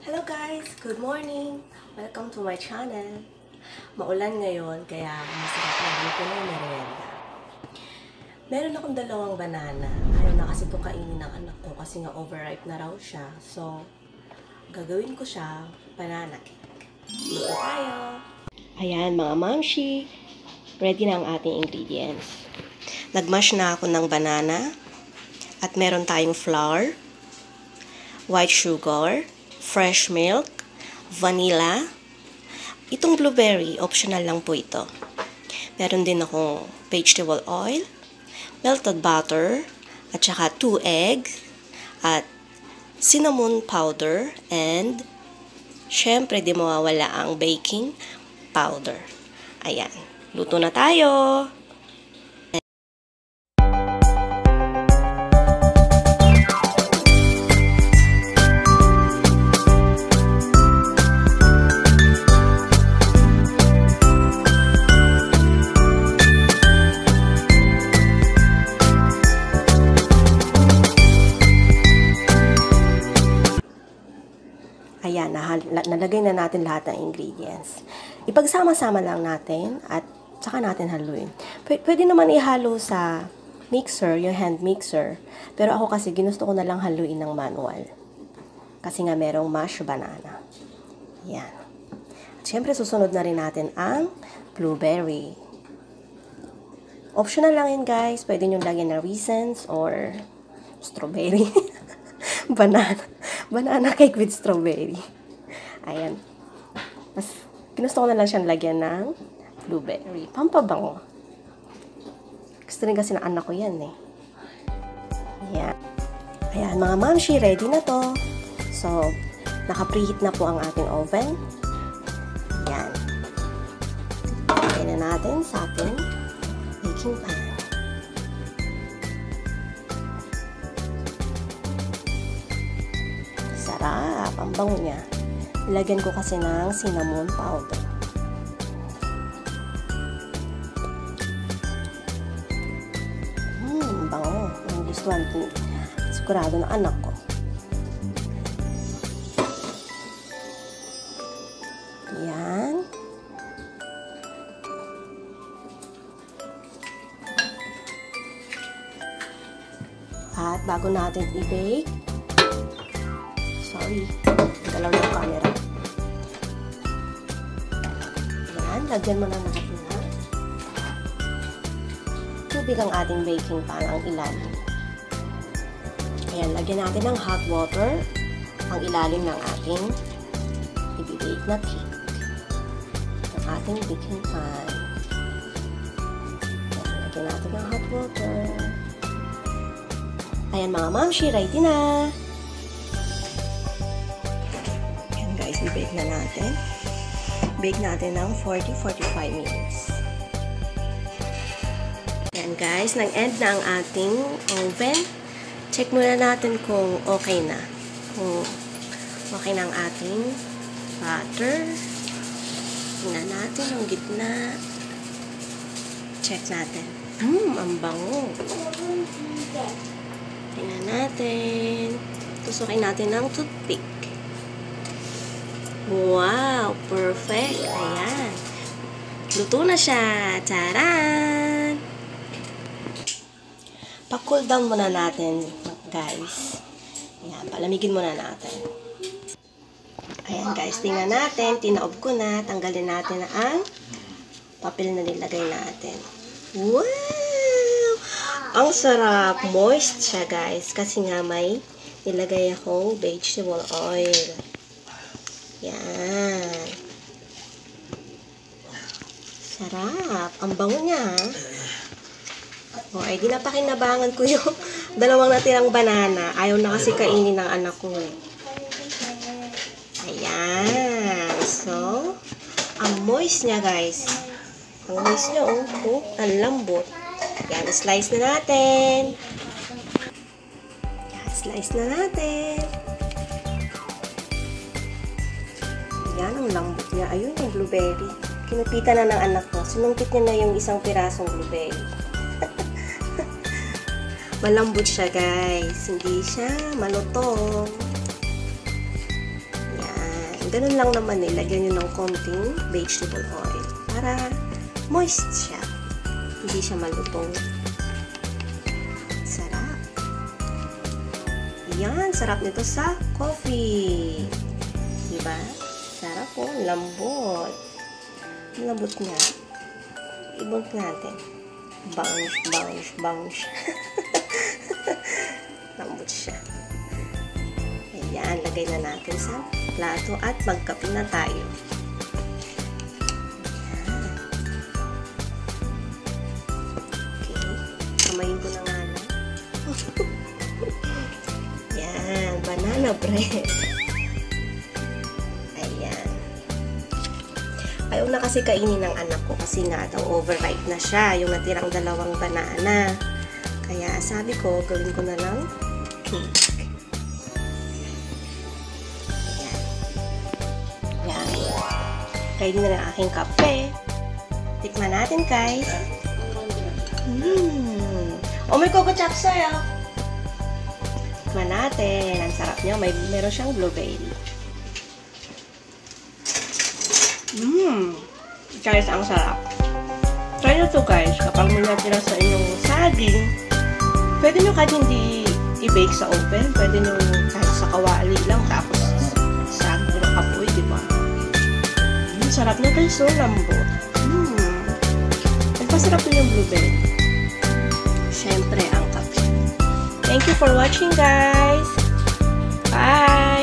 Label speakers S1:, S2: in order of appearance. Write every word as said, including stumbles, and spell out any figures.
S1: Hello guys! Good morning! Welcome to my channel. Maulan ngayon, kaya masarap na dito ng merienda. Meron akong dalawang banana. Ayaw na kasi ito kainin ng anak ko kasi nga overripe na raw siya. So, gagawin ko siya banana cake. Luto tayo! Ayan mga mamshi, ready na ang ating ingredients. Nagmash na ako ng banana at meron tayong flour, white sugar, fresh milk, vanilla. Itong blueberry, optional lang po ito. Meron din akong vegetable oil, melted butter, at saka two eggs, at cinnamon powder, and syempre di mawawala ang baking powder. Ayan, luto na tayo! Ayan, nalagay na natin lahat ng ingredients. Ipagsama-sama lang natin at saka natin haluin. P pwede naman ihalo sa mixer, yung hand mixer. Pero ako kasi ginusto ko na lang haluin ng manual. Kasi nga merong mashed banana. Ayan. At syempre susunod na rin natin ang blueberry. Optional lang yun guys. Pwede nyo lagyan ng raisins or strawberry. Banana. Banana cake with strawberry. Ayan. Mas, ginusto ko na lang siyang lagyan ng blueberry. Pampabango. Gusto rin kasi ng anak ko yan eh. Ayan. Ayan, mga mamshi, ready na to. So, naka-preheat na po ang ating oven. Ayan. Lagyan na natin sa ating baking pan. Sarap, ang bango niya. Ilagyan ko kasi ng cinnamon powder. Hmm, bango. Ang gustuhan ko. Sigurado na anak ko. Yan. At bago natin i-bake, sorry, galaw yung camera. Yan, lagyan mo na ng katina. Tubig ang ating baking pan, ang ilalim. Ayan, lagyan natin ng hot water ang ilalim ng ating i-bake na cake. Ang ating baking pan. Ayan, lagyan natin ng hot water. Ayan mga mamshi, ready na! I-bake na natin. Bake natin ng forty to forty-five minutes. Ayan guys, nag-end na ang ating oven. Check muna natin kung okay na. Kung okay na ang ating butter. Tingnan natin ang gitna. Check natin. Hmm, ang bango. Tingnan natin. Tusukin natin ng toothpick. Wow! Perfect! Ayan. Luto na siya! Charan! Pa-cool down muna natin, guys. Ayan, palamigin muna natin. Ayan, guys. Tingnan natin. Tinaob ko na. Tanggalin natin ang papel na nilagay natin. Wow! Ang sarap! Moist siya, guys. Kasi nga may nilagay akong vegetable oil. Yan. Sarap. Ang bango niya, ha? O, ay, di napakinabangan ko yung dalawang natirang banana. Ayaw na kasi kainin ng anak ko, eh. Ayan. So, ang moist niya, guys. Ang moist niya, oh. Oh, ang lambot. Yan, slice na natin. Yan, slice na natin. Yan, ang lambot niya. Ayun, yung blueberry. Kinupitan na ng anak ko. Sinungkit niya na yung isang pirasong blueberry. Malambot siya, guys. Hindi siya malutong. Yan. Ganun lang naman eh. Lagyan nyo ng konting vegetable oil para moist siya. Hindi siya malutong. Sarap. Yan, sarap nito sa coffee. Diba? Sarap po. Lambot. Lambot niya. Ibang natin. Bounce, bounce, bounce. Lambot siya. Ayan, lagay na natin sa plato at magkape na tayo. Ayan. Okay. Kamayin ko na nga lang. Ayan, banana bread. Ayan. Ayaw na kasi kainin ng anak ko kasi nga daw overripe na siya, yung natirang dalawang banana. Kaya sabi ko, gawin ko na lang cake. Ready na ng aking kape. Tikman natin, guys. Mmm. Oh, may Coco Chops sa'yo. Tikman natin. Ang sarap niya. May, meron siyang blueberry. Mmm. Guys, ang sarap. Try nyo to, guys. Kapag may natira sa inyong saging, pwede nyo kahit hindi i-bake sa oven. Pwede nyo kahit sa kawali lang. Tapos, saging na kapoy, diba? Sarap na guys, so lambot. Hmm. Nagpasarap na yung blueberry. Siyempre, ang kape. Thank you for watching, guys. Bye!